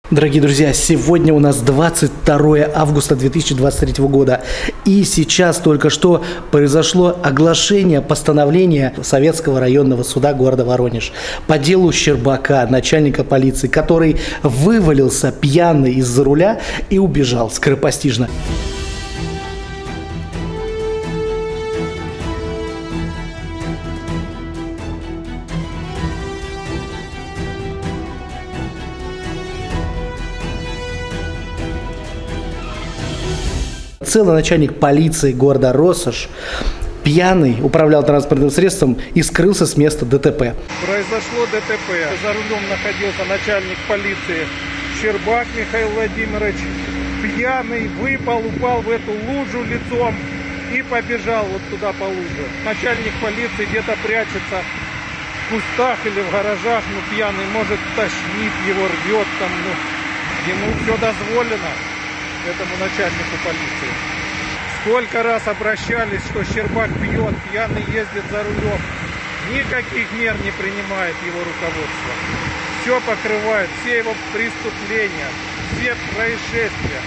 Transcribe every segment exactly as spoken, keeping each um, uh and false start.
Дорогие друзья, сегодня у нас двадцать второе августа две тысячи двадцать третьего года. И сейчас только что произошло оглашение постановления Советского районного суда города Воронеж по делу Щербака, начальника полиции, который вывалился пьяный из-за руля и убежал скоропостижно. Целый начальник полиции города Россошь пьяный управлял транспортным средством и скрылся с места ДТП. Произошло ДТП. За рулем находился начальник полиции Щербак Михаил Владимирович. Пьяный выпал, упал в эту лужу лицом и побежал вот туда по луже. Начальник полиции где-то прячется в кустах или в гаражах, ну пьяный, может тошнит его, рвет там, ну ему все дозволено. Этому начальнику полиции. Сколько раз обращались, что Щербак пьет, пьяный ездит за рулем. Никаких мер не принимает его руководство. Все покрывает, все его преступления, все происшествия.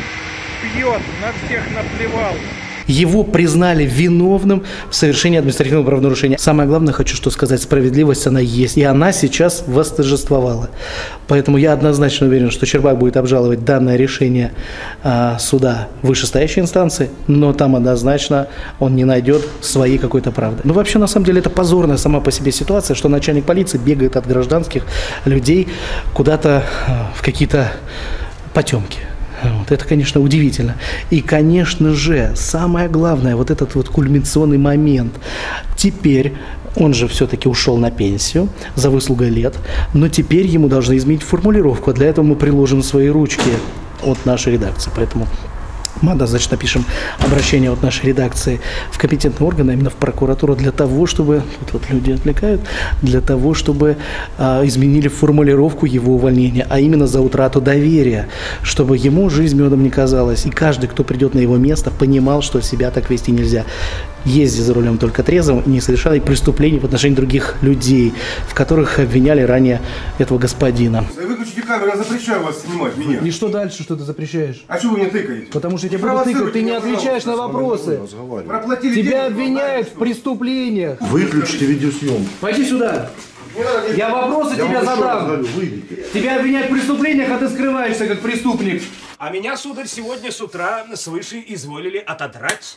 Пьет, на всех наплевал. Его признали виновным в совершении административного правонарушения. Самое главное, хочу что сказать, справедливость она есть. И она сейчас восторжествовала. Поэтому я однозначно уверен, что Щербак будет обжаловать данное решение а, суда вышестоящей инстанции, но там однозначно он не найдет своей какой-то правды. Ну вообще, на самом деле, это позорная сама по себе ситуация, что начальник полиции бегает от гражданских людей куда-то в какие-то потемки. Вот, это, конечно, удивительно. И, конечно же, самое главное, вот этот вот кульминационный момент. Теперь он же все-таки ушел на пенсию за выслугой лет, но теперь ему должны изменить формулировку. А для этого мы приложим свои ручки от нашей редакции. Поэтому мы однозначно пишем обращение от нашей редакции в компетентные органы, именно в прокуратуру, для того, чтобы, вот, вот люди отвлекают, для того, чтобы а, изменили формулировку его увольнения, а именно за утрату доверия, чтобы ему жизнь медом не казалась, и каждый, кто придет на его место, понимал, что себя так вести нельзя. Езди за рулем только трезвым и не совершали преступлений в отношении других людей, в которых обвиняли ранее этого господина. Выключите камеру, я запрещаю вас снимать меня. И что дальше, что ты запрещаешь? А что вы мне тыкаете? Потому что я тебе буду тыкать, ты не отвечаешь на вопросы. Тебя обвиняют в преступлениях. Выключите видеосъемку. Пойди сюда. Я вопросы тебе задам. Тебя обвиняют в преступлениях, а ты скрываешься как преступник. А меня, сударь, сегодня с утра свыше изволили отодрать.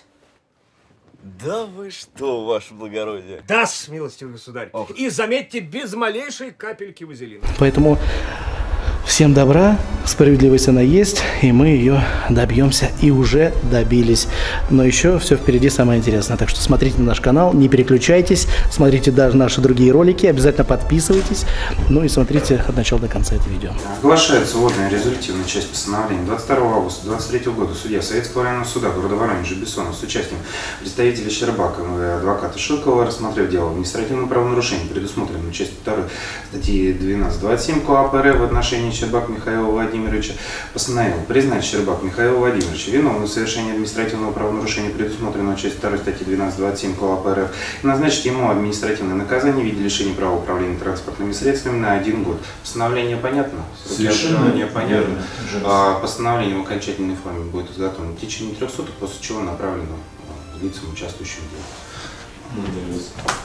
Да вы что, ваше благородие? Да, милостивый государь. Ох. И заметьте, без малейшей капельки вазелина. Поэтому всем добра, справедливость она есть, и мы ее добьемся и уже добились. Но еще все впереди самое интересное. Так что смотрите на наш канал, не переключайтесь, смотрите даже наши другие ролики, обязательно подписывайтесь, ну и смотрите от начала до конца это видео. Оглашается вводная резолютивная часть постановления. двадцать второго августа две тысячи двадцать третьего года судья Советского районного суда города Воронежа Бессонов с участием представителя Щербака и адвоката Шилкова, рассмотрев дело административного правонарушения, предусмотренного частью второй статьи двенадцать двадцать семь КоАП РФ в отношении Щербак Михаила Владимировича, постановил признать Щербак Михаила Владимировича виновным в совершении административного правонарушения, предусмотренного частью второй статьи двенадцать двадцать семь КоАП РФ, и назначить ему административное наказание в виде лишения права управления транспортными средствами на один год. Постановление понятно? Совершенно понятно. А, постановление в окончательной форме будет изготовлено в течение трех суток, после чего направлено лицам, участвующим в деле.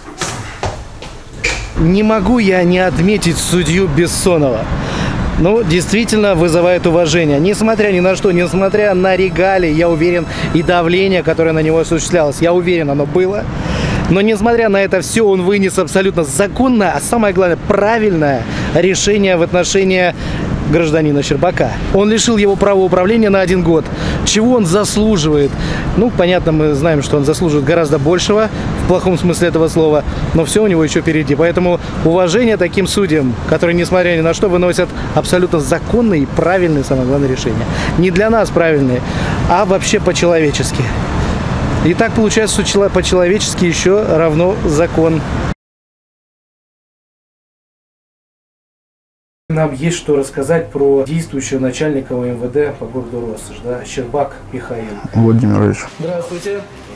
Не могу я не отметить судью Бессонова. Ну, действительно вызывает уважение. Несмотря ни на что, несмотря на регалии, я уверен, и давление, которое на него осуществлялось, я уверен, оно было. Но несмотря на это все, он вынес абсолютно законное, а самое главное, правильное решение в отношении гражданина Щербака. Он лишил его права управления на один год. Чего он заслуживает? Ну, понятно, мы знаем, что он заслуживает гораздо большего, в плохом смысле этого слова, но все у него еще впереди. Поэтому уважение таким судьям, которые, несмотря ни на что, выносят абсолютно законные и правильные, самое главное, решения. Не для нас правильные, а вообще по-человечески. И так получается, что по-человечески еще равно закон. Нам есть что рассказать про действующего начальника МВД по городу Россошь, да, Щербак Михаил Владимирович. Здравствуйте.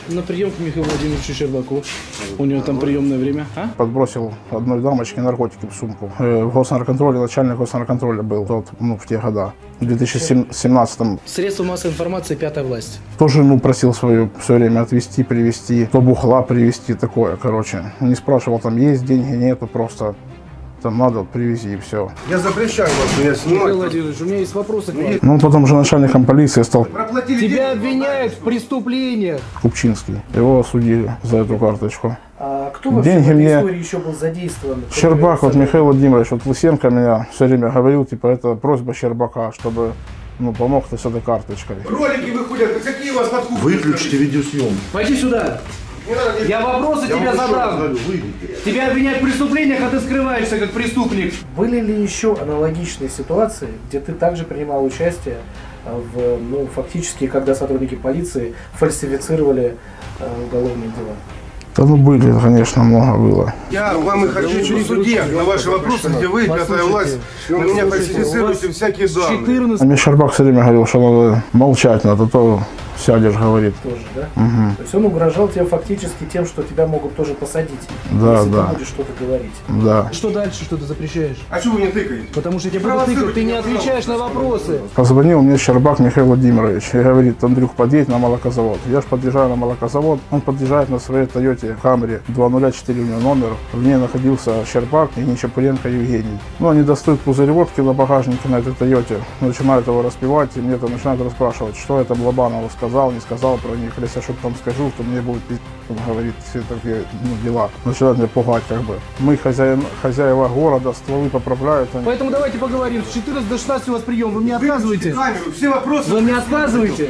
на прием к Михаилу Владимировичу Щербаку. У него там приемное время. А? Подбросил одной дамочке наркотики в сумку. В госнарконтроле, начальник госнарконтроля был тот, ну, в те года. В две тысячи семнадцатом. Средства массовой информации, пятая власть. То жену просил свою все время отвезти, привезти, то бухла привезти, такое, короче. Не спрашивал, там есть деньги, нету, просто там надо, привези и все. Я запрещаю вас меня снимать. Михаил Владимирович, у меня есть вопросы к вам. Ну, потом уже начальником полиции стал Проплатили Тебя деньги. обвиняют в преступлениях. Купчинский. Его осудили за эту карточку. А кто вообще Деньги в этой мне- истории еще был задействован? Щербак, вот Михаил Владимирович, вот Лысенко меня все время говорил, типа, это просьба Щербака, чтобы, ну, помог ты с этой карточкой. Ролики выходят, какие у вас подкупки? Выключите видеосъемку. Пойди сюда. Не надо мне- Я вопросы Я тебе вам еще раз задам. говорю, выйдите. Тебя обвиняют в преступлениях, а ты скрываешься как преступник. Были ли еще аналогичные ситуации, где ты также принимал участие в, ну, фактически, когда сотрудники полиции фальсифицировали э, уголовные дела? Да ну были, конечно, много было. Я вам и хочу через суде на ваши вопросы, где вы, пятая власть, вы у меня фальсифицируете всякие данные. А четырнадцать мне Щербак все время говорил, что надо молчать надо, то сядешь, говорит. тоже, да? Угу. То есть он угрожал тебе фактически тем, что тебя могут тоже посадить, Да, если да. ты будешь что-то говорить. Да. Что дальше, что ты запрещаешь? А что вы мне тыкаете? Потому что я тебе буду Провоцируйте тыкать, ты не меня, отвечаешь на пожалуйста. вопросы. Позвонил мне Щербак Михаил Владимирович и говорит, Андрюх, подъедь на молокозавод. Я ж подъезжаю на молокозавод, он подъезжает на своей Тойоте Камри, два ноль четыре у него номер. В ней находился Щербак и Нечапуренко Евгений. Ну, они достают пузырь водки на багажнике на этой Тойоте, начинают его распивать, и мне там начинают расспрашивать, что это Блабанову сказал, не сказал про них. Если я что-то там скажу, то мне будет пиздец, он говорит, все такие, ну, дела. Начинают меня пугать, как бы. Мы хозяин, хозяева города, стволы поправляют. Они... Поэтому давайте поговорим. С четырнадцати до шестнадцати у вас прием. Вы мне Выключите отказываете? камеру, все вопросы. Вы мне отказываете?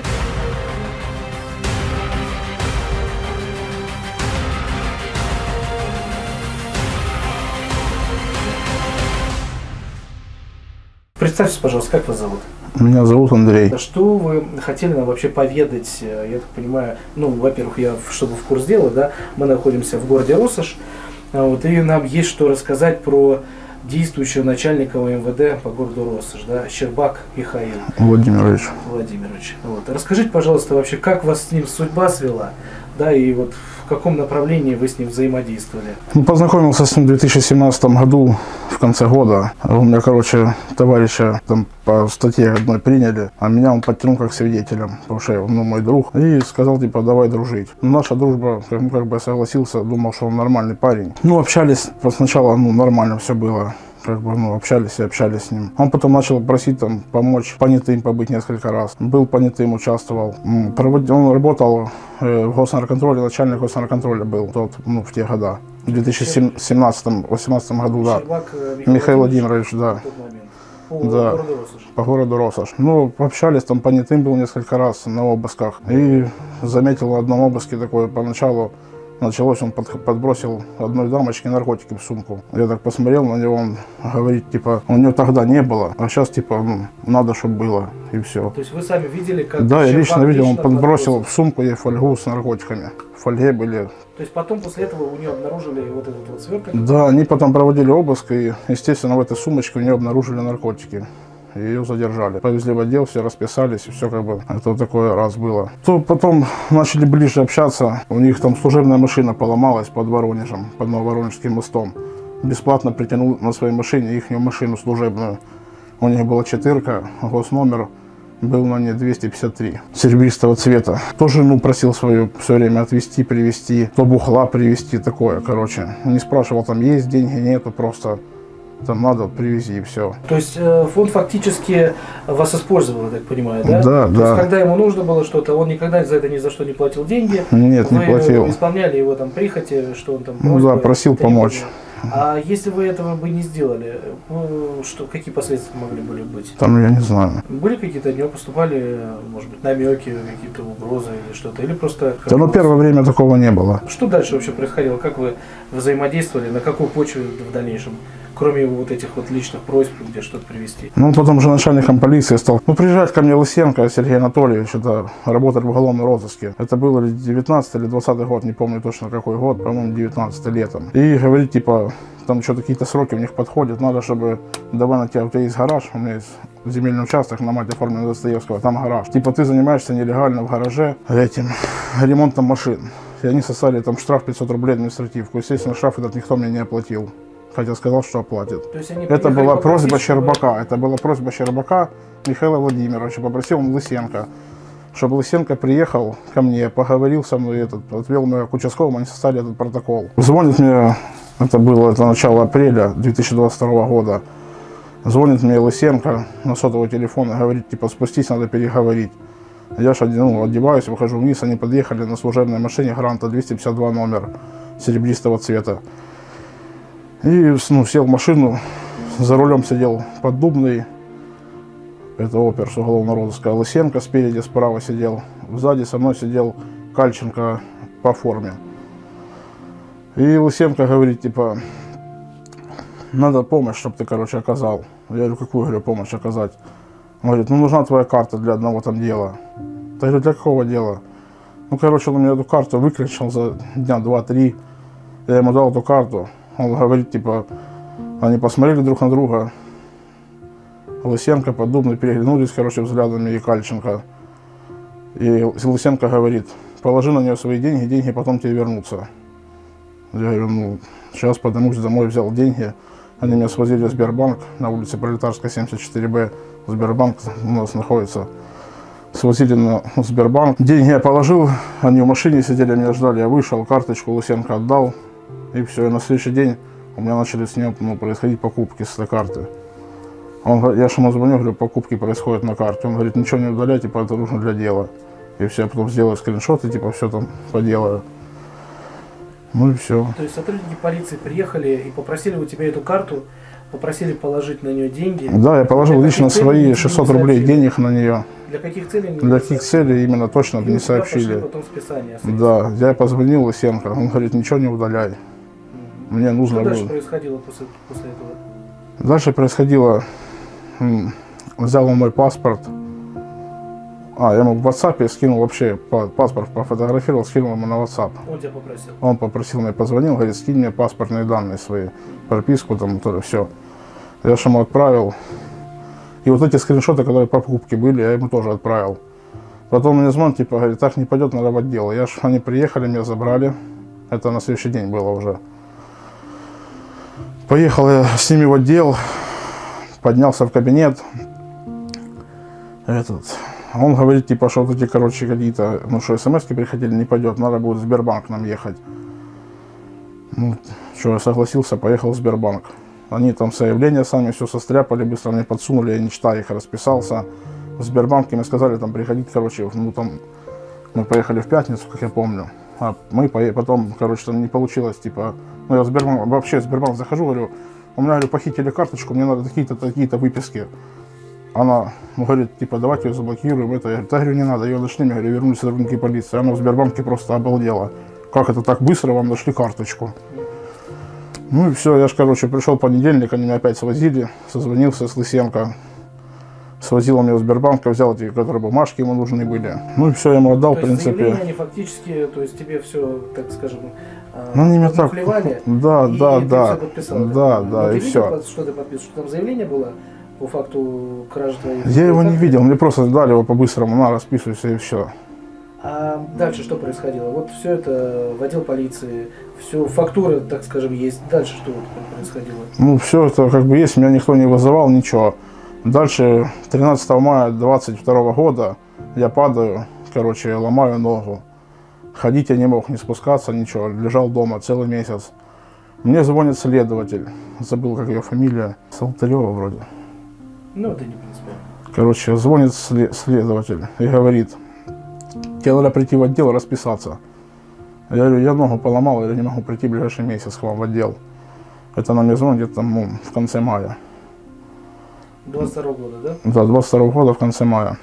Представьтесь, пожалуйста, как вас зовут? Меня зовут Андрей. Что вы хотели нам вообще поведать? Я так понимаю, ну, во-первых, я, чтобы в курс дела, да, мы находимся в городе Россошь, вот, и нам есть что рассказать про действующего начальника МВД по городу Россошь, да, Щербак Михаил Владимирович. Владимирович. Вот. Расскажите, пожалуйста, вообще, как вас с ним судьба свела, да, и вот в каком направлении вы с ним взаимодействовали? Ну, познакомился с ним в две тысячи семнадцатом году, в конце года. У меня, короче, товарища там по статье одной приняли, а меня он подтянул как свидетелем, потому что ну, мой друг, и сказал, типа, давай дружить. Ну, наша дружба, как, ну, как бы я согласился, думал, что он нормальный парень. Ну, общались, сначала, ну, нормально все было. Как бы, ну, общались и общались с ним. Он потом начал просить там помочь понятым побыть несколько раз. Был понятым, участвовал. Проводил, он работал э, в госнарконтроле, начальник госнарконтроля был тот, ну, в те года. В две тысячи семнадцатом-восемнадцатом году, да. Щербак, э, Михаил Владимирович, да. в тот момент. По Да. городу Россошь. По городу Россошь. Ну, общались, там понятым был несколько раз на обысках. И заметил в одном обыске такое поначалу. Началось, он под, подбросил одной дамочке наркотики в сумку. Я так посмотрел на него, он говорит, типа, у него тогда не было, а сейчас, типа, ну, надо, чтобы было, и все. То есть вы сами видели, как Да, я Щербак лично видел, он лично подбросил в сумку ей фольгу с наркотиками. В фольге были. То есть потом после этого у нее обнаружили вот этот вот сверток? Да, они потом проводили обыск, и, естественно, в этой сумочке у нее обнаружили наркотики. Ее задержали. Повезли в отдел, все расписались, и все как бы, это вот такое раз было. То потом начали ближе общаться, у них там служебная машина поломалась под Воронежем, под Нововоронежским мостом. Бесплатно притянул на своей машине их машину служебную. У них была четырка, госномер был на ней двести пятьдесят три, серебристого цвета. То жену просил свою все время отвезти, привезти, то бухла привезти, такое, короче. Не спрашивал, там есть деньги, нету, просто... Там надо, привези и все. То есть э, он фактически вас использовал, я так понимаю, да? Да, То да. есть, когда ему нужно было что-то, он никогда за это ни за что не платил деньги? Нет, не Вы платил. исполняли его там прихоти, что он там Ну просьбы, да, просил требования. помочь. А если вы этого бы не сделали, ну, что, какие последствия могли были быть? Там я не знаю. Были какие-то от него поступали, может быть, намеки, какие-то угрозы или что-то? Или просто... Да, ну первое время такого не было. Что дальше вообще происходило? Как вы взаимодействовали? На какой почве в дальнейшем кроме вот этих вот личных просьб, где что-то привезти? Ну, потом же начальником полиции стал. Ну, приезжает ко мне Лысенко Сергей Анатольевич, это работали в уголовном розыске. Это было девятнадцатый или двадцатый год, не помню точно какой год, по-моему, девятнадцатый летом. И говорит, типа, там что-то какие-то сроки у них подходят, надо, чтобы, давай на тебя, у тебя есть гараж, у меня есть земельный участок на мать оформленный Достоевского, там гараж. Типа, ты занимаешься нелегально в гараже этим ремонтом машин. И они сосали там штраф пятьсот рублей административку. Естественно, штраф этот никто мне не оплатил. Хотя сказал, что оплатит. То есть они это была просьба чтобы... Щербака. Это была просьба Щербака Михаила Владимировича. Попросил он Лысенко, чтобы Лысенко приехал ко мне, поговорил со мной, этот, отвел меня к участковому, они составили этот протокол. Звонит мне, это было это начало апреля две тысячи двадцать второго года. Звонит мне Лысенко на сотовый телефон и говорит, типа, спустись, надо переговорить. Я же ну, одеваюсь, выхожу вниз, они подъехали на служебной машине Гранта двести пятьдесят два номер серебристого цвета. И ну, сел в машину, за рулем сидел Поддубный, это опер с уголовного розыска, Лысенко спереди, справа сидел, сзади со мной сидел Кальченко по форме. И Лысенко говорит, типа, надо помощь, чтобы ты, короче, оказал. Я говорю, какую, говорю, помощь оказать? Он говорит, ну нужна твоя карта для одного там дела. Я говорю, для какого дела? Ну, короче, он мне эту карту выключил за дня два-три. Я ему дал эту карту. Он говорит, типа, они посмотрели друг на друга. Лысенко, Поддубный переглянулись, короче, взглядами и Кальченко. И Лысенко говорит, положи на нее свои деньги, деньги потом тебе вернутся. Я говорю, ну, сейчас поднимусь домой, взял деньги. Они меня свозили в Сбербанк на улице Пролетарская, семьдесят четыре Б. Сбербанк у нас находится. Свозили на Сбербанк. Деньги я положил, они в машине сидели, меня ждали. Я вышел, карточку Лысенко отдал. И все, и на следующий день у меня начали с ним ну, происходить покупки с этой карты. Он, я же ему звоню, говорю, покупки происходят на карте. Он говорит, ничего не удаляй, типа, это нужно для дела. И все, я потом сделаю скриншоты, типа, все там поделаю. Ну и все. То есть сотрудники полиции приехали и попросили у тебя эту карту, попросили положить на нее деньги. Да, я положил лично свои шестьсот рублей денег на нее. Для каких целей? Для каких целей именно точно не сообщили. Потом списание. Да, я позвонил Лысенко, он говорит, ничего не удаляй. Угу. Мне нужно Что было. дальше происходило после, после этого? Дальше происходило, взял он мой паспорт. А, я ему в WhatsApp скинул вообще паспорт, пофотографировал, скинул ему на WhatsApp. Он тебя попросил? Он попросил меня, позвонил, говорит, скинь мне паспортные данные свои, прописку там, то все. Я же ему отправил. И вот эти скриншоты, которые по покупке были, я ему тоже отправил. Потом мне звонит, типа, говорит, так не пойдет, надо в отдел. Я ж, они приехали, меня забрали. Это на следующий день было уже. Поехал я с ними в отдел, поднялся в кабинет. Этот... Он говорит, типа, что вот эти, короче, какие-то, ну, что смс-ки приходили, не пойдет, надо будет в Сбербанк нам ехать. Ну, что, я согласился, поехал в Сбербанк. Они там заявления сами все состряпали, быстро мне подсунули, я не читая их, расписался. В Сбербанке мне сказали, там, приходить, короче, ну, там, мы поехали в пятницу, как я помню. А мы потом, короче, там не получилось, типа, ну, я в Сбербанк, вообще в Сбербанк захожу, говорю, у меня, говорю, похитили карточку, мне надо какие-то такие-то выписки. Она говорит, типа, давайте ее заблокируем. Это, я говорю, да, говорю, не надо, ее нашли, я говорю, вернулись сотрудники полиции. Она в Сбербанке просто обалдела. Как это так быстро, вам нашли карточку? Ну и все, я же, короче, пришел в понедельник, они меня опять свозили, созвонился с Лысенко. Свозил он меня в Сбербанк, взял эти, которые бумажки ему нужны были. Ну и все, я ему отдал, то в принципе. Заявление они фактически, то есть тебе все, так скажем, ну, они меня так, да, и да, ты да, все подписал, да, так? да, Но и ты все. Видел, что ты подписал, что там заявление было по факту кражи твоих? Я его не видел, мне просто дали его по-быстрому, на, расписывайся и все. А дальше что происходило? Вот все это в отдел полиции, все, фактура, так скажем, есть. Дальше что происходило? Ну, все это как бы есть, меня никто не вызывал, ничего. Дальше, тринадцатого мая двадцать второго года, я падаю, короче, ломаю ногу. Ходить я не мог, не спускаться, ничего, лежал дома целый месяц. Мне звонит следователь, забыл, как ее фамилия, Салтарева вроде. Ну, это не принципиально. Короче, звонит следователь и говорит, тебе надо прийти в отдел расписаться. Я говорю, я ногу поломал, я не могу прийти в ближайший месяц к вам в отдел. Это она мне звонит где-то ну, в конце мая. двадцать второго года, да? Да, двадцать второго года в конце мая.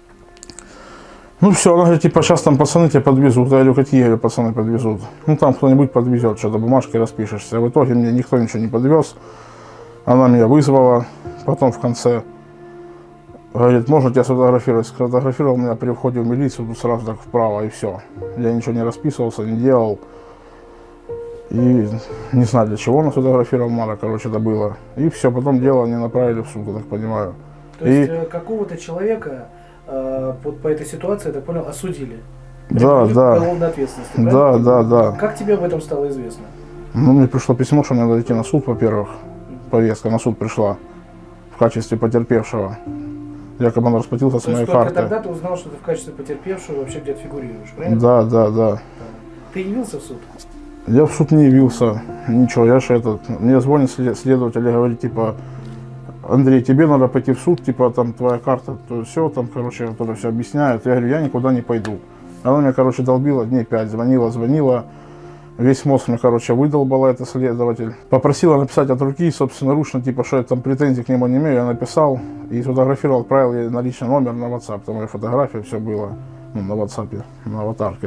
Ну все, она говорит, типа, сейчас там пацаны тебя подвезут. Я говорю, какие, говорю, пацаны подвезут? Ну там кто-нибудь подвезет, что-то бумажки распишешься. В итоге мне никто ничего не подвез. Она меня вызвала, потом в конце говорит, можно тебя сфотографировать? Сфотографировал меня при входе в милицию, тут сразу так вправо и все. Я ничего не расписывался, не делал. И не знаю, для чего он сфотографировал, мало, короче, это было. И все, потом дело не направили в суд, я так понимаю. То есть и... какого-то человека э, по, по этой ситуации, я так понял, осудили? Да, да. Уголовной ответственности, да, правильно? да, да. Как тебе об этом стало известно? Ну, мне пришло письмо, что мне надо идти на суд, во-первых. Повестка на суд пришла в качестве потерпевшего. Якобы он расплатился с моей карты. Тогда ты узнал, что ты в качестве потерпевшего вообще где-то фигурируешь, правильно? Да, да, да. Ты явился в суд? Я в суд не явился, ничего, я же этот, мне звонит следователь и говорит, типа, Андрей, тебе надо пойти в суд, типа, там, твоя карта, то все, там, короче, кто-то все объясняет. Я говорю, я никуда не пойду. Она меня, короче, долбила дней пять, звонила, звонила, весь мозг мне, короче, выдолбала это следователь. Попросила написать от руки, собственноручно, типа, что я там претензий к нему не имею, я написал и сфотографировал, отправил ей на личный номер на WhatsApp, там моя фотография, все было, ну, на WhatsApp, на аватарке.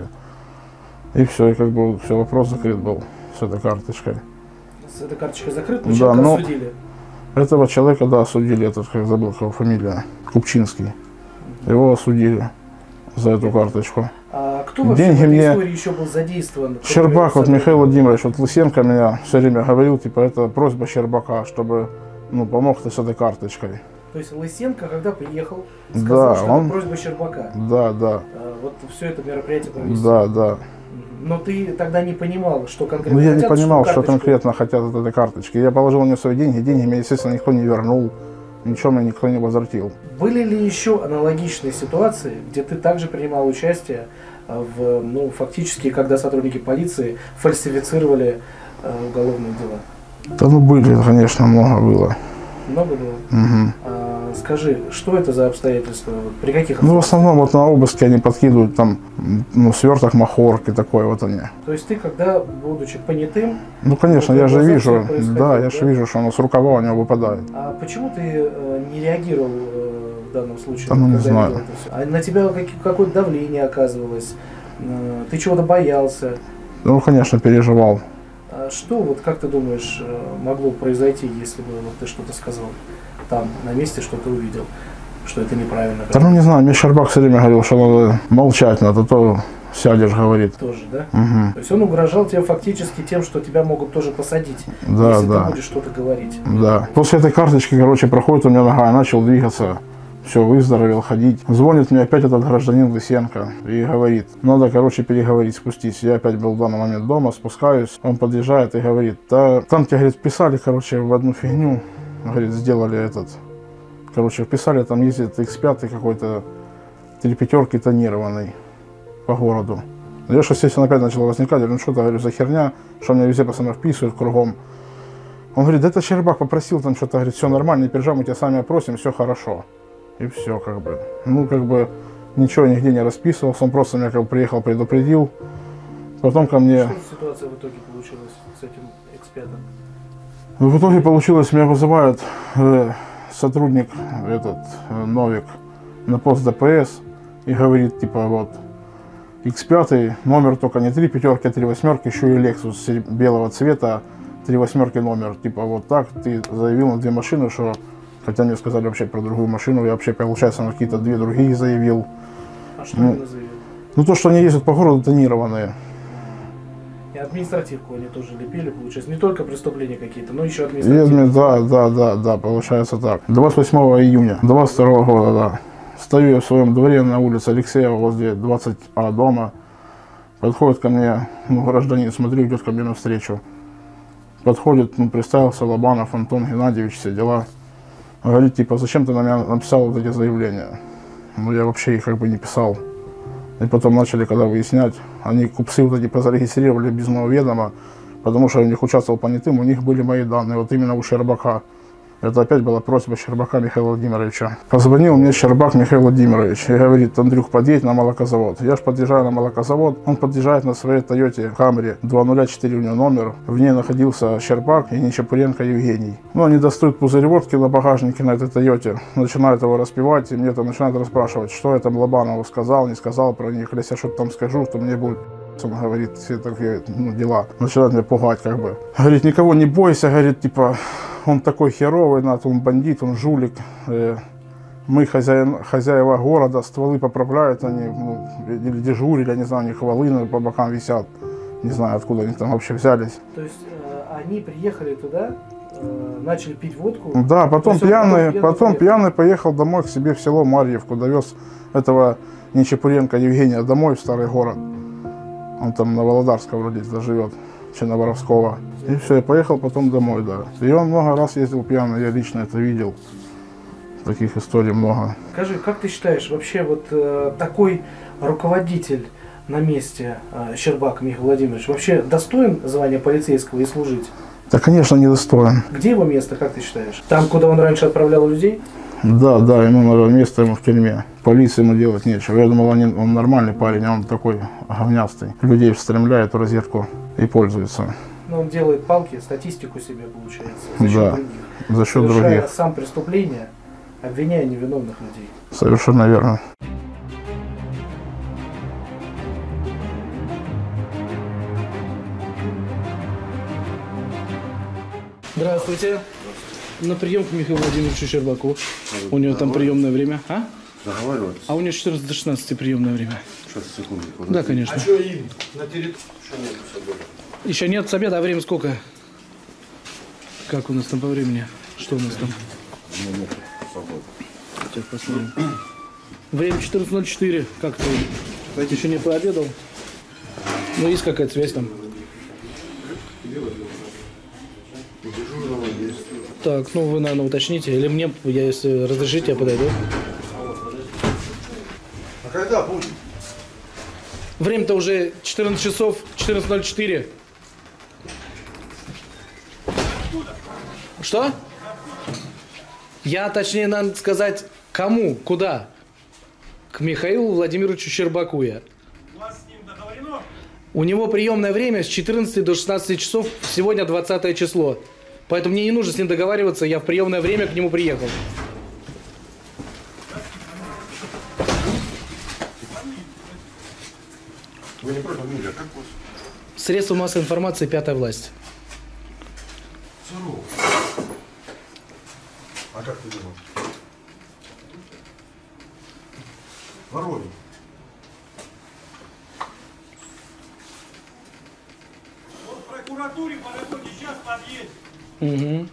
И все, и как бы все, вопрос закрыт был с этой карточкой. С этой карточкой закрыт, но да, человека но осудили? Этого человека, да, осудили, этот, как забыл, его фамилия, Купчинский. Его осудили за эту карточку. А кто вообще Деньги в этой мне... истории еще был задействован? Щербак, вот Михаил Владимирович, вот Лысенко меня все время говорил, типа, это просьба Щербака, чтобы, ну, помог ты с этой карточкой. То есть Лысенко, когда приехал, сказал, да, что он... это просьба Щербака. Да, да. А, вот все это мероприятие провести. Да, да. Но ты тогда не понимал, что конкретно Ну, я хотят, не понимал, что, что конкретно хотят от этой карточки. Я положил на нее свои деньги, деньги мне, естественно, никто не вернул, ничего мне никто не возвратил. Были ли еще аналогичные ситуации, где ты также принимал участие в, ну, фактически, когда сотрудники полиции фальсифицировали э, уголовные дела? Да, ну, были, конечно, много было. Много было? Угу. А, скажи, что это за обстоятельства? При каких Ну, в обстоятельствах? основном вот на обыске они подкидывают там, ну, сверток махорки, такой вот они. То есть ты, когда, будучи понятым... Ну, конечно, вот я же вижу, да, я да? же вижу, что оно с рукава у него выпадает. А почему ты э, не реагировал э, в данном случае? Да, ну, не когда знаю. видел это все? А на тебя как, какое-то давление оказывалось? Э, ты чего-то боялся? Ну, конечно, переживал. А что, вот как ты думаешь, могло произойти, если бы вот ты что-то сказал там, на месте, что ты увидел, что это неправильно? Да, ну, не знаю, мне Щербак все время говорил, что надо молчать, надо, то сядешь, говорит. Тоже, да? Угу. То есть он угрожал тебе фактически тем, что тебя могут тоже посадить, да, если да. ты будешь что-то говорить. Да. После этой карточки, короче, проходит у меня нога, я начал двигаться. Все, выздоровел, ходить. Звонит мне опять этот гражданин Лысенко и говорит, надо, короче, переговорить, спуститься. Я опять был в данный момент дома, спускаюсь, он подъезжает и говорит, да, там тебе, говорит, вписали, короче, в одну фигню, говорит, сделали этот, короче, вписали, там ездит икс пять какой-то, три пятерки тонированный по городу. Я же, естественно, опять начал возникать, говорю, ну что-то, говорю, за херня, что меня везде постоянно вписывают кругом. Он говорит, да это Щербак попросил, там что-то, говорит, все нормально, не переживай, мы тебя сами опросим, все хорошо. И все, как бы. Ну, как бы, ничего нигде не расписывался, он просто меня, как бы, приехал, предупредил. Потом ко мне... Что ситуация в итоге получилась с этим икс пять? В итоге получилось, меня вызывает э, сотрудник, этот, э, Новик, на пост ДПС и говорит, типа, вот, икс пять, номер только не три пятерки, а три восьмерки, еще и Lexus белого цвета, три восьмерки номер. Типа, вот так ты заявил на две машины, что... Хотя мне сказали вообще про другую машину, я вообще, получается, на какие-то две другие заявил. А что ну, именно заявил? Ну, то, что они ездят по городу тонированные. И административку они тоже лепили, получается, не только преступления какие-то, но еще административные. Да, да, да, да, получается так. двадцать восьмого июня двадцать второго года, да. Стою я в своем дворе на улице Алексеева, возле двадцать А дома. Подходит ко мне, ну, гражданин, смотрю, идет ко мне навстречу. Подходит, ну, представился Лобанов Антон Геннадьевич, все дела. Говорит, типа, зачем ты на меня написал вот эти заявления? Ну, я вообще их как бы не писал. И потом начали, когда выяснять, они купцы вот эти позарегистрировали без моего ведома, потому что я в них участвовал понятым, у них были мои данные, вот именно у Щербака. Это опять была просьба Щербака Михаила Владимировича. Позвонил мне Щербак Михаил Владимирович и говорит, Андрюх, подъедь на молокозавод. Я ж подъезжаю на молокозавод, он подъезжает на своей Тойоте Камри, два ноль четыре у него номер. В ней находился Щербак и Нечапуренко Евгений. Ну, они достают пузырь водки на багажнике на этой Тойоте, начинают его распивать, и мне там начинают расспрашивать, что я там Лобанову сказал, не сказал про них, или если я что-то там скажу, то мне будет Он говорит, все такие ну, дела. Начинает меня пугать, как бы. Говорит, никого не бойся, говорит, типа, он такой херовый, он бандит, он жулик. Мы хозяин, хозяева города, стволы поправляют, они ну, или дежурили, я не знаю, у них волыны по бокам висят. Не знаю, откуда они там вообще взялись. То есть э, они приехали туда, э, начали пить водку? Да, потом пьяный, потом, потом пьяный поехал домой к себе в село Марьевку, довез этого Нечепуренко Евгения домой в старый город. Он там на Володарском вроде живет, Черноворовского. И все, я поехал потом домой, да. И он много раз ездил пьяный, я лично это видел. Таких историй много. Скажи, как ты считаешь, вообще вот э, такой руководитель на месте, э, Щербак Михаил Владимирович, вообще достоин звания полицейского и служить? Да, конечно, недостоин. Где его место, как ты считаешь? Там, куда он раньше отправлял людей? Да, да, ему, наверное, место ему в тюрьме. Полиции ему делать нечего. Я думал, он, он нормальный парень, а он такой говнястый. Людей встремляет в розетку и пользуется. Но он делает палки, статистику себе, получается, за счет Да, других. за счет Совершая других. сам преступление, обвиняя невиновных людей. Совершенно верно. Здравствуйте. На прием к Михаилу Владимировичу Щербаку. У него там приемное время. А? Договаривались? А у него с четырнадцати до шестнадцати приемное время. Сейчас, секунду. Да, конечно. А что им? На территории что нет с обеда? Еще нет с обеда, а время сколько? Как у нас там по времени? Что у нас там? Сейчас посмотрим. Время четырнадцать ноль четыре. Как ты? Кстати, еще не пообедал. Ну, есть какая-то связь там. Так, ну вы, наверное, уточните. Или мне, я, если разрешите, я подойду. А когда будет? Время-то уже четырнадцать часов, четырнадцать ноль четыре. Что? Я, точнее, надо сказать, кому, куда? К Михаилу Владимировичу Щербаку я. У вас с ним договорено? У него приемное время с четырнадцати до шестнадцати часов, сегодня двадцатое число. Поэтому мне не нужно с ним договариваться, я в приемное время к нему приехал. Вы не против мира? Как вас? Средства массовой информации, пятая власть. Здорово. А как ты думал? Воронин. Он в прокуратуре по работе сейчас подъедет. Угу.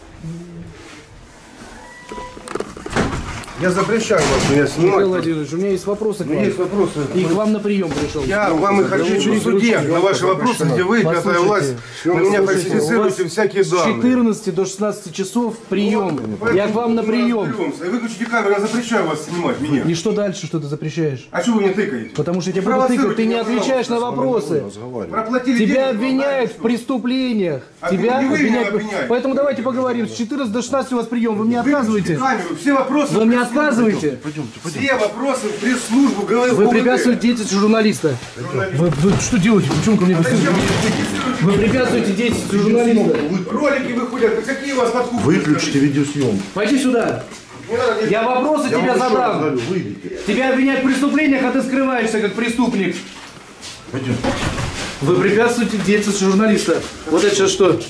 Я запрещаю вас меня Михаил снимать. Владимирович, у меня есть вопросы к Ну, вам. есть вопросы. И к вам на прием пришел. Я вам и хочу через суде на ваши вопросы, где вы, пятая Послушайте, власть, вы меня послушайте, фальсифицируете у вас всякие С данные. четырнадцати до шестнадцати часов прием. Я к вам на прием. Выключите камеру, я запрещаю вас снимать меня. И что дальше, что ты запрещаешь? А что вы мне тыкаете? Потому что я тебе буду тыкать, ты не отвечаешь на вопросы. Проплатили Тебя денег, обвиняют в преступлениях. А Тебя не вы меня обвиняют. обвиняете. Поэтому давайте поговорим. С четырнадцати до шестнадцати у вас прием. Вы мне Выключите отказываете? камеру, все вопросы. Вы в мне пресс-службу. отказываете? Все вопросы в пресс-службу говорил. Вы препятствуете деятельности журналиста. Вы, вы что делаете? Почему ко мне приступили? Вы препятствуете деятельности журналиста. Ролики выходят, какие у вас подкупки? Выключите видеосъемку. Пойди сюда. Я вопросы Я тебя вам еще раз задам. говорю, выйдите. Тебя обвиняют в преступлениях, а ты скрываешься как преступник. Пойдем. Вы препятствуете деятельности журналиста. Вот это сейчас что?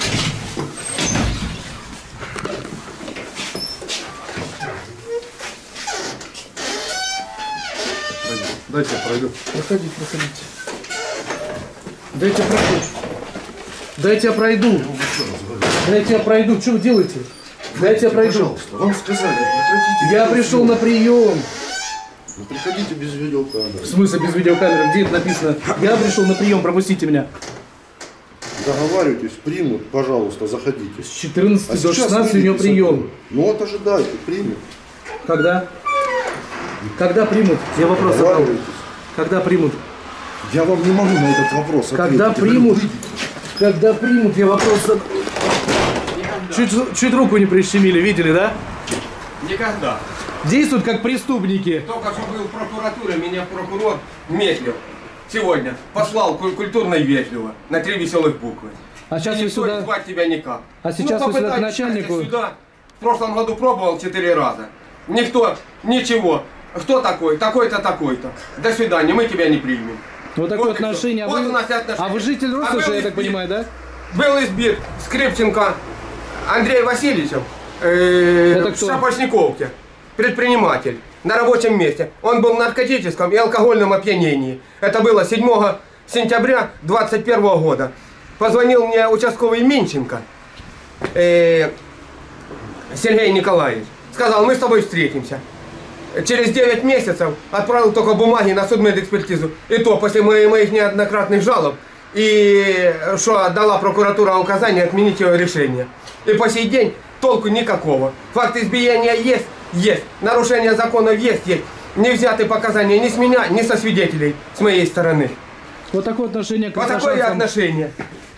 Дайте я пройду. Проходите, проходите. Дайте я пройду. Дайте я пройду. Дайте я пройду. Что вы делаете? Дайте я пройду. Пожалуйста, вам сказали, прекратите. Я пришел на прием. Ну, приходите без видеокамеры. В смысле без видеокамеры? Где это написано? Я пришел на прием, пропустите меня. Договаривайтесь, примут, пожалуйста, заходите. С четырнадцати А до сейчас шестнадцати у него выйдите прием. оттуда. Ну вот ожидайте, примут. Когда? Когда примут? Я вопрос задал. Договаривайтесь. Когда примут? Я вам не могу на этот вопрос Когда ответить. примут? Выйдите. Когда примут? Я вопрос задал. Чуть, чуть руку не прищемили, видели, да? Никогда. Действуют как преступники. Только что был в прокуратуре, меня прокурор Метлев сегодня послал куль- культурно и вежливо на три веселых буквы. А сейчас И вы никто сюда... не звать тебя никак. А сейчас вы сюда к попытайтесь начальнику? зайти сюда. В прошлом году пробовал четыре раза. Никто, ничего. Кто такой? Такой-то, такой-то. До свидания, мы тебя не примем. Вот такое Вот и всё. отношение. А Вот вы- у нас и отношения. А вы житель А Россоши, был я так избит- понимаю, да? Был избит Скрипченко Андреем Васильевичем э, Это в кто? Шапошниковке. Предприниматель. На рабочем месте. Он был в наркотическом и алкогольном опьянении. Это было седьмого сентября двадцать первого года. Позвонил мне участковый Минченко э, Сергей Николаевич. Сказал, мы с тобой встретимся. Через девять месяцев отправил только бумаги на судмедэкспертизу. И то после моих, моих неоднократных жалоб. И что дала прокуратура указание отменить ее решение. И по сей день толку никакого. Факт избиения есть, есть. Нарушение законов есть, есть. Не взяты показания ни с меня, ни со свидетелей с моей стороны. Вот такое отношение к Вот такое россошанцам. отношение.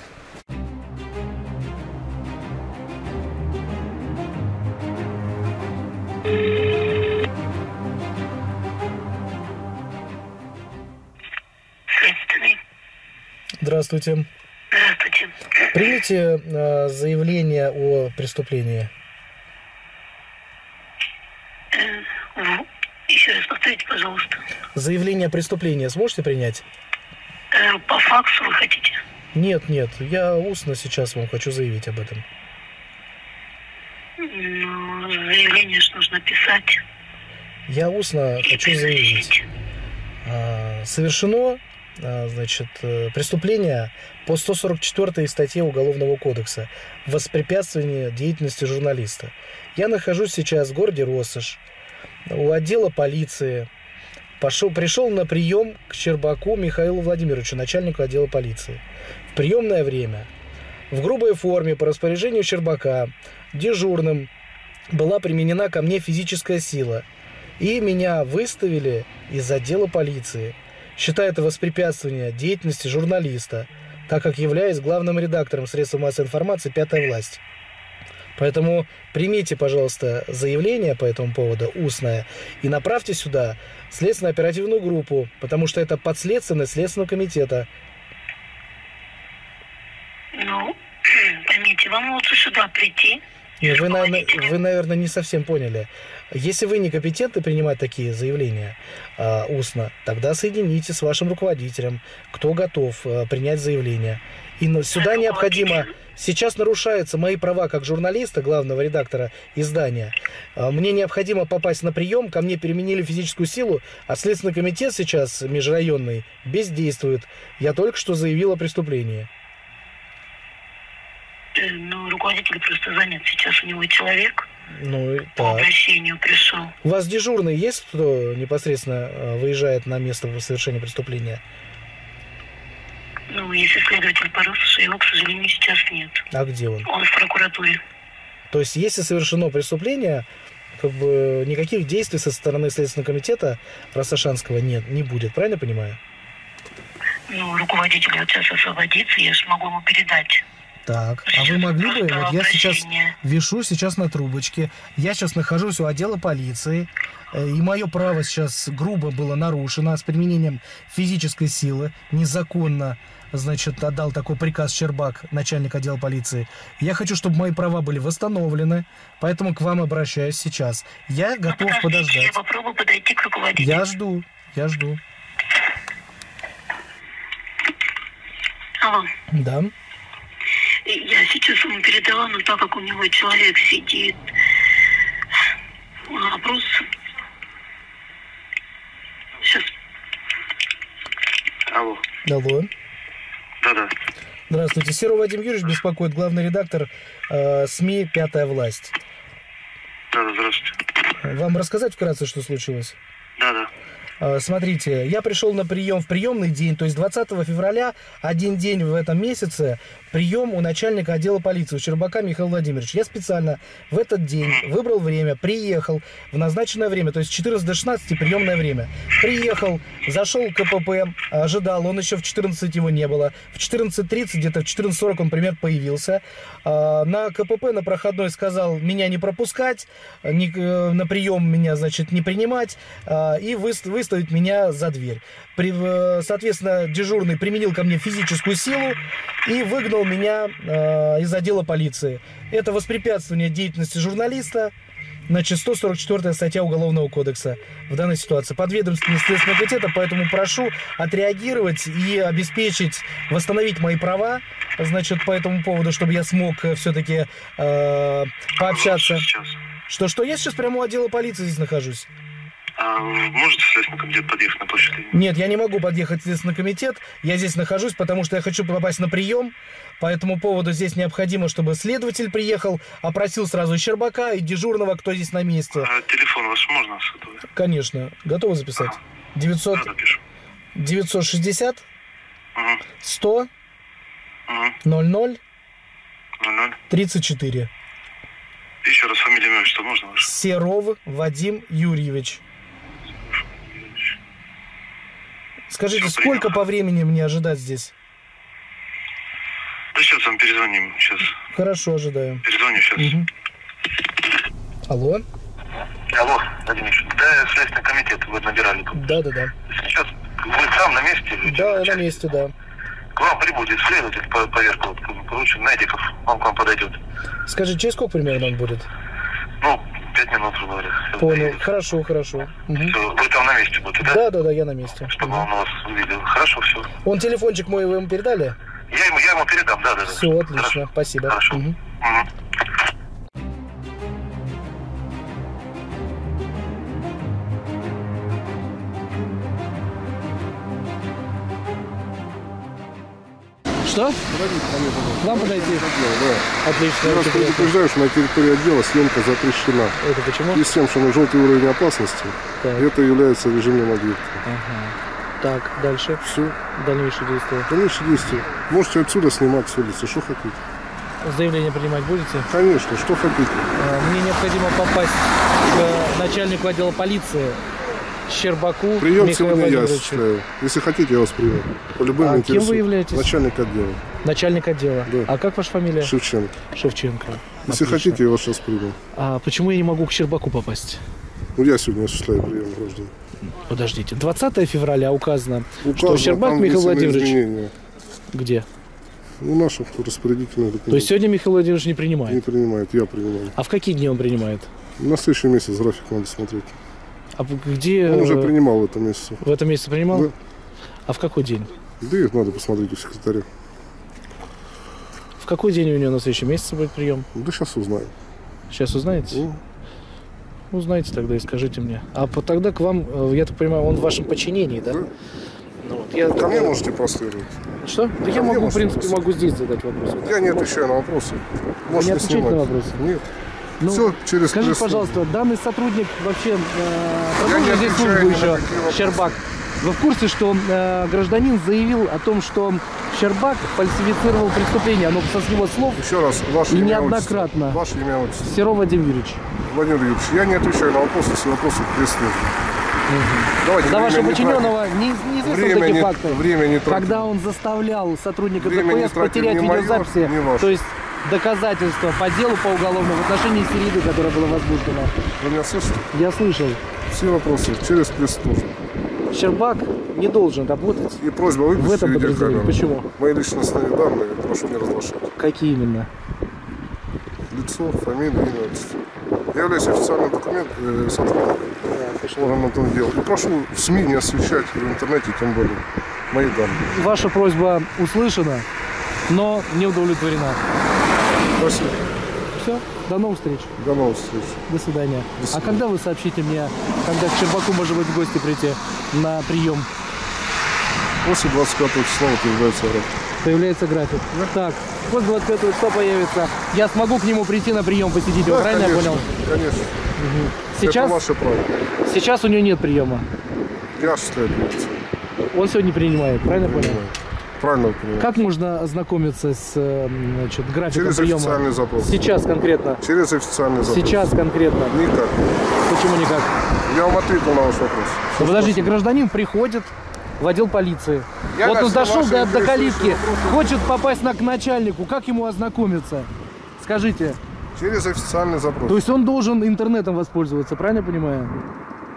Следственный. Здравствуйте. Здравствуйте. Примите э, заявление о преступлении. Э, в- Еще раз повторите, пожалуйста. Заявление о преступлении сможете принять? Э, По факсу вы хотите? Нет, нет, я устно сейчас вам хочу заявить об этом. Ну, заявление ж нужно писать. Я устно и хочу заявить. приносить. А, Совершено а, значит, э, преступление по сто сорок четвёртой статье Уголовного кодекса «Воспрепятствование деятельности журналиста». Я нахожусь сейчас в городе Россошь, у отдела полиции. Пошел, пришел на прием к Щербаку Михаилу Владимировичу, начальнику отдела полиции. В приемное время в грубой форме по распоряжению Щербака дежурным была применена ко мне физическая сила. И меня выставили из отдела полиции, считая это воспрепятствование деятельности журналиста, так как являюсь главным редактором средств массовой информации «Пятая власть». Поэтому примите, пожалуйста, заявление по этому поводу, устное, и направьте сюда следственно-оперативную группу, потому что это подследственность Следственного комитета. Ну, поймите, вам лучше сюда прийти. Нет, вы, наверное, вы, наверное, не совсем поняли. Если вы некомпетентны принимать такие заявления э, устно, тогда соедините с вашим руководителем, кто готов э, принять заявление. И на- сюда необходимо... Сейчас нарушаются мои права как журналиста, главного редактора издания. Э, Мне необходимо попасть на прием, ко мне применили физическую силу, а Следственный комитет сейчас, межрайонный, бездействует. Я только что заявил о преступлении. Э, Ну, руководитель просто занят. Сейчас у него человек Ну, и по так. обращению пришел. У вас дежурный есть, кто непосредственно э, выезжает на место совершения преступления? Ну, если следователь по Россоши, его, к сожалению, сейчас нет. А где он? Он в прокуратуре. То есть, если совершено преступление, как бы никаких действий со стороны Следственного комитета Россошанского нет, не будет. Правильно я понимаю? Ну, руководитель вот сейчас освободится, я же могу ему передать. Так, а вы могли бы, вот я сейчас вешу сейчас на трубочке, я сейчас нахожусь у отдела полиции, э, и мое право сейчас грубо было нарушено с применением физической силы, незаконно, значит, отдал такой приказ Щербак, начальник отдела полиции. Я хочу, чтобы мои права были восстановлены, поэтому к вам обращаюсь сейчас. Я готов Подождите, подождать. я попробую подойти к руководителю. Я жду, я жду. Алло. Да. Я сейчас ему передала, но так как у него человек сидит, вопрос. Сейчас. Алло. Алло. Да-да. Здравствуйте. Серов Вадим Юрьевич беспокоит, главный редактор э, СМИ «Пятая власть». Да-да, здравствуйте. Вам рассказать вкратце, что случилось? Да-да. Э, Смотрите, я пришел на прием в приемный день, то есть двадцатого февраля, один день в этом месяце, прием у начальника отдела полиции, у Щербака Михаила Владимировича. Я специально в этот день выбрал время, приехал в назначенное время, то есть с четырнадцати до шестнадцати приемное время. Приехал, зашел в КПП, ожидал, он еще в четырнадцать его не было. В четырнадцать тридцать, где-то в четырнадцать сорок он примерно появился. А, На КПП, на проходной сказал меня не пропускать, ни- э, на прием меня, значит, не принимать а, и выс- выставить меня за дверь. При- э, Соответственно, дежурный применил ко мне физическую силу и выгнал меня э, из отдела полиции. Это воспрепятствование деятельности журналиста. Значит, сто сорок четвёртая статья Уголовного кодекса в данной ситуации. Подведомственность Следственного комитета, поэтому прошу отреагировать и обеспечить, восстановить мои права, значит, по этому поводу, чтобы я смог все-таки э, пообщаться. Что-что? Я сейчас прямо у отдела полиции здесь нахожусь. А можете Следственный комитет подъехать на площадь? Нет, я не могу подъехать в Следственный комитет. Я здесь нахожусь, потому что я хочу попасть на прием. По этому поводу здесь необходимо, чтобы следователь приехал, опросил сразу Щербака и дежурного, кто здесь на месте. А телефон ваш можно сотовый? Конечно. Готовы записать? девятьсот... Да, запишу. девятьсот шестьдесят Угу. сто Угу. ноль ноль ноль ноль. тридцать четыре. Еще раз фамилия, имя, что можно ваше? Серов Вадим Юрьевич. Скажите, Всё, сколько принял. по времени мне ожидать здесь? Да сейчас вам перезвоним. Сейчас. Хорошо, ожидаю. Перезвоню сейчас. Угу. Алло? Алло, Владимир Ильич. Да, Следственный комитет вы набирали тут. Да-да-да. Сейчас вы там на месте? Или Да, я на месте, да. К вам прибудет следователь по поверку, вот, поручик Найдиков, он к вам подойдет. Скажи, через сколько примерно он будет? Ну, пять минут, грубо говоря. Понял. Хорошо, хорошо. Угу. Всё, вы там на месте будете, да? Да, да, да, я на месте. Чтобы он вас увидел. Хорошо, все. Он телефончик мой вы ему передали? Я ему, я ему передам, да, да, да. Все, отлично, Хорошо. спасибо. Хорошо. Угу. Мгм. Что? Вам подойти? Да. Отлично. Я вас очень приятно. предупреждаю, что на территории отдела съемка запрещена. Это почему? И с тем, что на желтый уровень опасности, Так. это является режимным объектом. Ага. Так, дальше. Все. Дальнейшие действия. Дальнейшие действия. Можете отсюда снимать с улицы, что хотите. Заявление принимать будете? Конечно, что хотите. А, Мне необходимо попасть к начальнику отдела полиции Щербаку Прием Михаилу сегодня я Владимировичу. осуществляю. Если хотите, я вас приму. По любым А кем интересам. вы являетесь? Начальник отдела. Начальник отдела. Да. А как ваша фамилия? Шевченко. Шевченко. Если Отлично. хотите, я вас сейчас приму. А почему я не могу к Щербаку попасть? Ну, я сегодня осуществляю прием граждан. Подождите. двадцатое февраля указано, Указано, что Щербак там Михаил внесены Владимирович... изменения. Где? Ну, наших распорядительных документов. То есть сегодня Михаил Владимирович не принимает? Не принимает, я принимаю. А в какие дни он принимает? На следующий месяц график надо смотреть. А где... Он уже принимал в этом месяце. В этом месяце принимал? Да. А в какой день? Да их надо посмотреть у секретаря. В какой день у него на следующем месяце будет прием? Да сейчас узнаем. Сейчас узнаете? Ну, Узнаете тогда и скажите мне. А по- тогда к вам, э, я так понимаю, он в вашем подчинении, да? Да. Ну, вот я... ко мне можете проследовать. Что? Да я Ко мне могу, в можете принципе, проследовать. могу здесь задать вопрос. Вот Я так. не отвечаю на вопросы. Вы Можете не отвечаете снимать. на вопросы? Нет. Ну, Все через Скажите, пресс-службу. пожалуйста, данный сотрудник вообще э, Я не продолжит здесь отвечаю службу ни на еще, какие вопросы. Щербак? Вы в курсе, что э, гражданин заявил о том, что Щербак фальсифицировал преступление? Оно со его слов Еще раз, ваше и имя, неоднократно. отчество. Ваше имя, отчество. Серов Вадим Юрьевич. Владимир Юрьевич, я не отвечаю на вопросы, если вопросы к пресс-службе. Давайте, За время вашего не подчиненного не, неизвестны Время такие не- факты. время не тратим. Когда он заставлял сотрудника Время не ДПС тратим потерять ни мое, видеозаписи, ни ваше. то есть доказательства по делу по уголовному в отношении Середы, которое было возбуждено. Вы меня слышите? Я слышал. Все вопросы через пресс-службу. Щербак не должен работать И просьба в выключить этом подразделении. видеокамеру. Почему? Мои личностные данные прошу не разглашать. Какие именно? Лицо, фамилия, имя, отчество. Я являюсь официальным документом, э, сотрудником органов дел. И прошу в СМИ не освещать, в интернете тем более, мои данные. Ваша просьба услышана, но не удовлетворена. Спасибо. Все, до новых встреч. До новых встреч. До свидания. До свидания. А когда вы сообщите мне, когда к Щербаку может быть в гости прийти на прием? После двадцать пятого числа вот появляется график. Появляется график. Так, после двадцать пятого числа появится. Я смогу к нему прийти на прием, посетить его, Да, правильно конечно, я понял? Конечно. Сейчас, Это ваше право. сейчас у него нет приема. Я осуществляю прием. Он сегодня принимает, правильно я понял? Правильно вы понимаете. Как можно ознакомиться с э, значит, графиком Через приема? официальный запрос. Сейчас конкретно. Через официальный запрос. Сейчас конкретно. Никак. Почему никак? Я вам ответил на ваш вопрос. Ну, подождите, гражданин приходит в отдел полиции. Я вот на он все дошел ваши до, до интересующие калитки, вопросы- хочет попасть на, к начальнику. Как ему ознакомиться? Скажите. Через официальный запрос. То есть он должен интернетом воспользоваться, правильно я понимаю?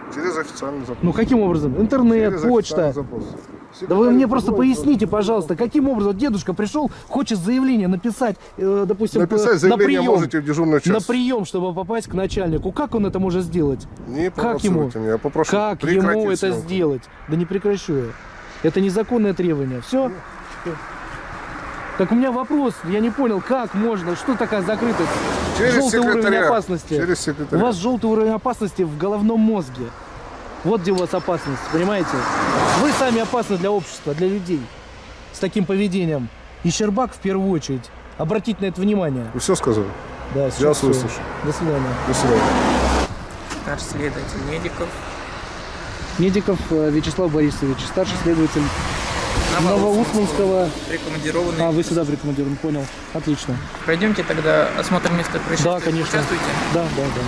Через официальный запрос. Ну каким образом? Интернет, Через почта. запрос. Да вы мне просто поясните, пожалуйста, каким образом вот дедушка пришел, хочет заявление написать, э, допустим, Написать на заявление прием, можете в дежурную часть. на прием, чтобы попасть к начальнику. Как он это может сделать? Не как ему? Меня, я попрошу как ему это съемку. сделать? Да не прекращу я. Это незаконное требование. Все? Так у меня вопрос, я не понял, как можно, что такая закрытость? Через желтый уровень секретаря. опасности. Через У секретаря. вас желтый уровень опасности в головном мозге. Вот где у вас опасность, понимаете? Вы сами опасны для общества, для людей с таким поведением. И Щербак в первую очередь. Обратите на это внимание. Вы все сказали? Да, я вас выслушал. До свидания. До свидания. Старший следователь Медиков. Медиков Вячеслав Борисович, старший следователь Новоусманского. Прикомандированный. А, вы сюда прикомандирован, понял. Отлично. Пойдемте тогда осмотрим место происшествия. Да, конечно. Участвуйте? Да, да, да.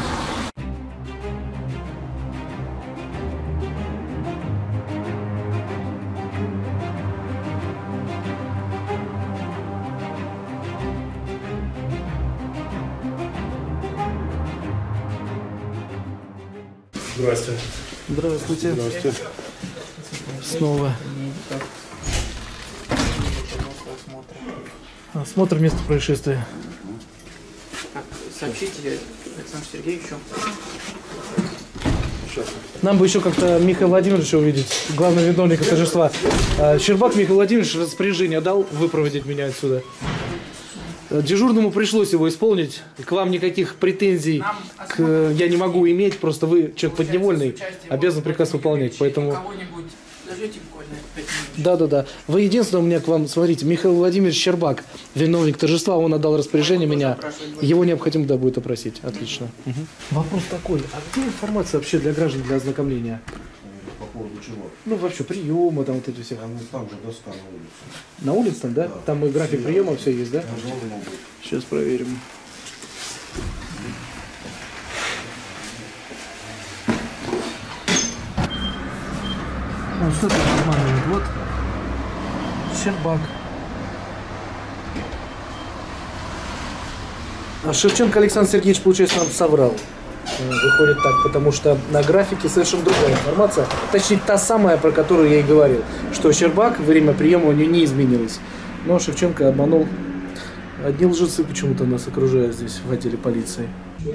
Здравствуйте. Здравствуйте. Здравствуйте. Снова. Осмотр места происшествия. Так, сообщите Александру Сергеевичу. Нам бы еще как-то Михаила Владимировича увидеть, главного виновника торжества. Щербак Михаил Владимирович распоряжение дал выпроводить меня отсюда. Дежурному пришлось его исполнить. К вам никаких претензий к, я не могу иметь, просто вы человек подневольный, обязан приказ выполнять. Поэтому... Да, да, да. Вы единственное, у меня к вам, смотрите, Михаил Владимирович Щербак, виновник торжества, он отдал распоряжение меня. Его необходимо, да, будет опросить. Отлично. Угу. Вопрос такой, а где информация вообще для граждан, для ознакомления? По поводу чего? Ну, вообще, приемы, там вот эти все. Там, там же доска на улице. На улице там, да? да? Там и график приема, все есть, да? Да. Сейчас проверим. Ну, что тут обманывает? Вот Щербак. А Шевченко Александр Сергеевич, получается, нам соврал. Выходит так, потому что на графике совершенно другая информация. Точнее, та самая, про которую я и говорил. Что Щербак, время приема у него не изменилось. Но Шевченко обманул. Одни лжецы почему-то нас окружают здесь, в отделе полиции.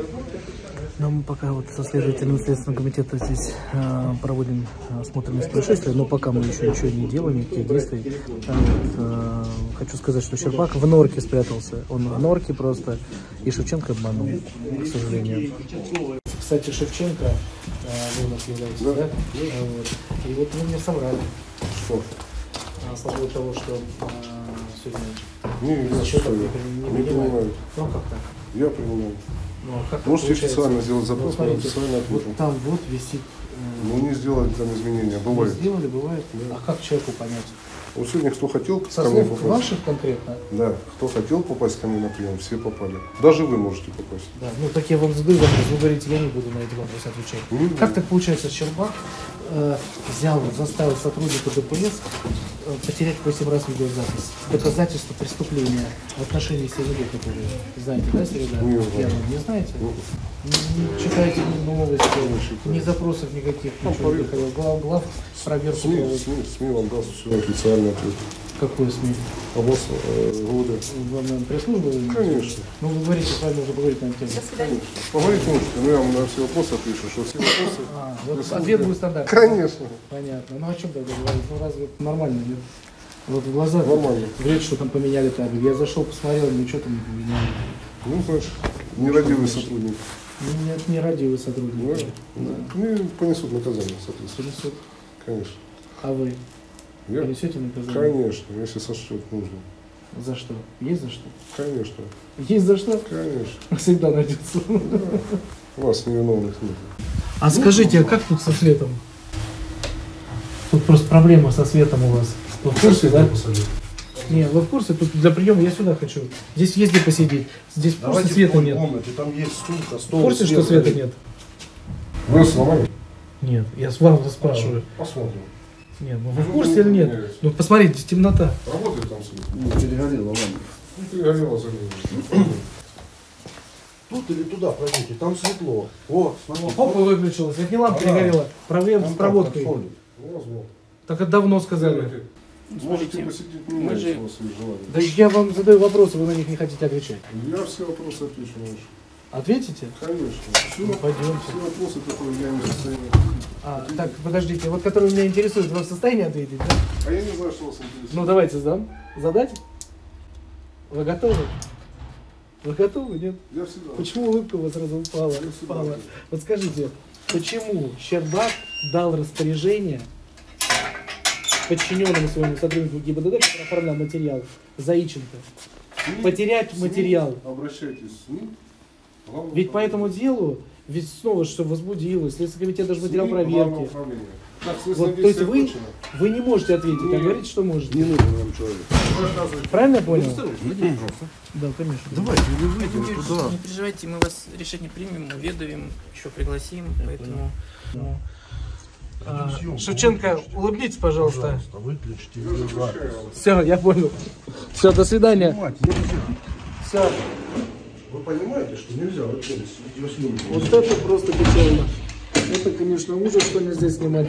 Но мы пока вот со следователем Следственного комитета здесь э, проводим осмотр места происшествия, но пока мы еще ничего не делаем, никаких действий. А вот, э, хочу сказать, что Щербак в норке спрятался. Он в норке просто, и Шевченко обманул, к сожалению. Кстати, Шевченко, э, вы у нас являетесь, да? да? А, вот. И вот вы мне соврали. Что? А, с поводу того, что э, сегодня... Не, я что, не, не, не принимаю. Ну, как так? Я принимаю. Ну, а как можете получается? официально сделать запрос, ну, смотрите, официально ответим. Вот там вот висит... Э... Ну, не сделали там изменения, бывает. Не сделали, бывает. Да. А как человеку понять? Вот сегодня кто хотел Со ко мне слов попасть. ваших конкретно? Да, кто хотел попасть ко мне на прием, все попали. Даже вы можете попасть. Да, ну так я вам задаю вопрос, вы говорите, я не буду на эти вопросы отвечать. Не как буду. так получается, Щербак э, взял, заставил сотрудника ДПС э, потерять восемь раз видеозапись? Доказательство преступления в отношении Середы, которые знаете, да, Середа? Не, не знаете? Не читаете ни новости, ни запросов никаких, Там ничего не приходило. Глав, глав проверку СМИ, проводит. СМИ, СМИ вам даст все официальный ответ. Какой СМИ? А вас э, ГУВД? Вам, наверное, пресс-служба? Конечно. Ну, вы говорите, с вами уже поговорить на эту тему. Конечно. Поговорить можете, но я вам на все вопросы отвечу, что все вопросы... А, вот ответ будет стандартный. Конечно. Понятно. Ну, о чем тогда говорить? Ну, разве нормально, нет? Вот в глаза Нормально. говорит, что там поменяли табель. Я зашел, посмотрел, ничего там не поменяли. Ну, значит, нерадивый сотрудник. Нет, не радиовый сотрудник. Да? Да. Ну, понесут наказание, соответственно. Понесут. Конечно. А вы? Я? Понесете наказание? Конечно, если сочтет нужно. За что? Есть за что? Конечно. Есть за что? Конечно. Всегда найдется. Да. У вас невиновных нет. А скажите, а как тут со светом? Тут просто проблема со светом у вас. Вы в курсе, да? Не, вы в курсе? Тут для приема я сюда хочу. Здесь есть где посидеть. Здесь просто света нет. Комнате, там есть стулька, стол. В курсе, что света нет? Вы сломали? Нет, я с вас спрашиваю. Посмотрим. Нет, ну вы в курсе или нет? Ну посмотрите, здесь темнота. Работает там свет? Ну, перегорела лампа. Ну, перегорела за ним. Тут или туда пройдите, там светло. Вот, смотрите. Опа, выключилась. Это не лампа перегорела. Проблема с проводкой. Так это давно сказали. Можете посетить меня, мы же- если у вас есть желание. Да я вам задаю вопросы, вы на них не хотите отвечать. Я все вопросы отвечу на ваши. Ответите? Конечно. Все, Ну, пойдемте. все вопросы, которые я не в состоянии. А, так, подождите, вот которые меня интересуют, вы в состоянии ответить, да? А я не знаю, что вас интересует. Ну, давайте сдам. Задать? Вы готовы? Вы готовы, нет? Я всегда. Почему улыбка у вас сразу упала? упала? Вот скажите, почему Щербак дал распоряжение подчиненному своему сотруднику ГИБДД, который оформлял материал, Заиченко, СМИ, потерять СМИ, материал? Обращайтесь в СМИ. Главное Ведь по управление. этому делу, ведь снова что возбудилось, Следственный комитет даже материал СМИ, Главное проверки. управление. Так, следственное Вот, то есть действие вы, окончено. вы не можете ответить, а Нет. говорите, что можете. Не нужен вам человек. Рассказывайте. Правильно я понял? Владимир, пожалуйста. Да, конечно. Давайте, или выйдем Вы туда. Не переживайте, мы вас решение примем, уведомим, еще пригласим, поэтому... Ну. А, Шевченко, улыбнитесь, пожалуйста. Пожалуйста, выключите видеозапись. Все, я понял. Все, до свидания. Снимать, я не знаю. Все. Вы понимаете, что нельзя вот здесь видеосъемки? Вот это просто печально. Это, конечно, ужас, что нельзя снимать.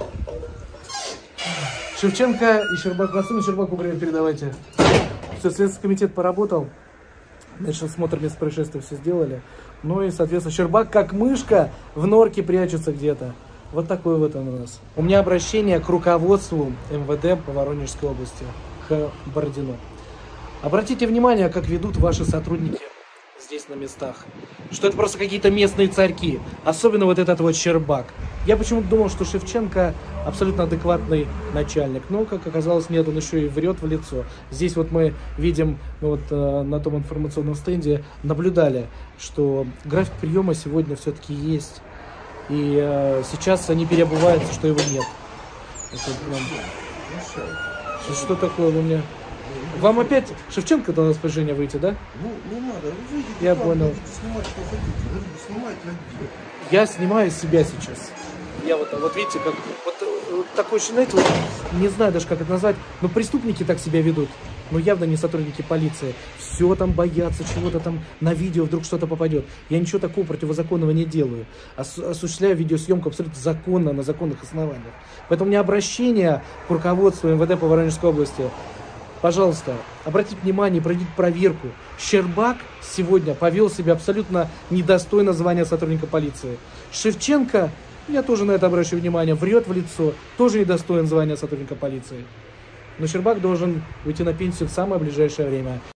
Шевченко и Щербак. Особенно Щербаку привет передавайте. Все, Следственный комитет поработал. Значит, осмотр места происшествия все сделали. Ну и, соответственно, Щербак как мышка в норке прячется где-то. Вот такой вот он у нас. У меня обращение к руководству эм вэ дэ по Воронежской области, к Бородину. Обратите внимание, как ведут ваши сотрудники здесь на местах. Что это просто какие-то местные царьки. Особенно вот этот вот Щербак. Я почему-то думал, что Шевченко абсолютно адекватный начальник. Но, как оказалось, нет, он еще и врет в лицо. Здесь вот мы видим, ну вот э, на том информационном стенде наблюдали, что график приема сегодня все-таки есть. И э, сейчас они переобуваются, что его нет. Это нам... Что, что такое у меня? Вам опять Шевченко дал распоряжение выйти, да? Ну, не надо, вы выйдете. Я там, понял. идите снимать, что хотите. Вы снимайте, а где? Я снимаю себя сейчас. Я вот, вот видите, как вот, вот такой, знаете, вот, не знаю даже, как это назвать, но преступники так себя ведут. Но явно не сотрудники полиции. Все там боятся, чего-то там на видео вдруг что-то попадет. Я ничего такого противозаконного не делаю. Осу осуществляю видеосъемку абсолютно законно, на законных основаниях. Поэтому у меня обращение к руководству эм вэ дэ по Воронежской области. Пожалуйста, обратите внимание, пройдите проверку. Щербак сегодня повел себя абсолютно недостойно звания сотрудника полиции. Шевченко, я тоже на это обращаю внимание, врет в лицо, тоже недостоин звания сотрудника полиции. Но Щербак должен уйти на пенсию в самое ближайшее время.